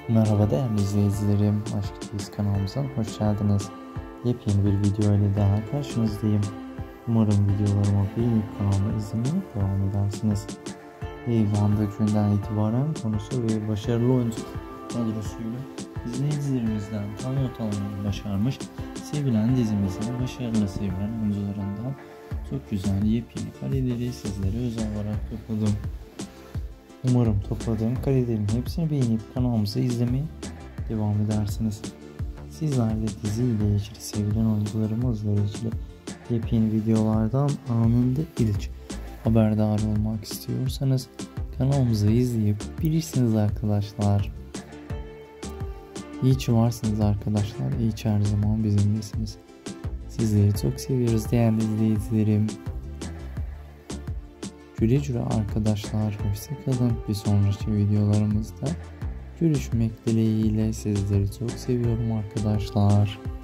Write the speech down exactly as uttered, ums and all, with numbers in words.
Merhaba değerli izleyicilerim, Aşk kanalımıza hoş geldiniz. Yepyeni bir video ile daha karşınızdayım. Umarım videolarımı beğenip kanalımı izlemeye devam edersiniz. Eyvan'da günden itibaren konusu ve başarılı oyuncu kadrosuyla izleyicilerimizden tam not almayı başarmış, sevilen dizimizin başarılı sevilen oyuncularından çok güzel yepyeni kareleri sizlere özel olarak topladım. Umarım topladığım karelerin hepsini beğenip kanalımızı izlemeye devam edersiniz. Sizler de diziyle ilgili sevilen oyuncularımızla ilgili yepyeni videolardan anında ilk haberdar olmak istiyorsanız kanalımızı izleyip bilirsiniz arkadaşlar. İyi ki varsınız arkadaşlar. İyi ki her zaman bizimlesiniz. Sizleri çok seviyoruz değerli izleyicilerim. Güle güle arkadaşlar, hoşça kalın. Bir sonraki videolarımızda görüşmek dileğiyle, sizleri çok seviyorum arkadaşlar.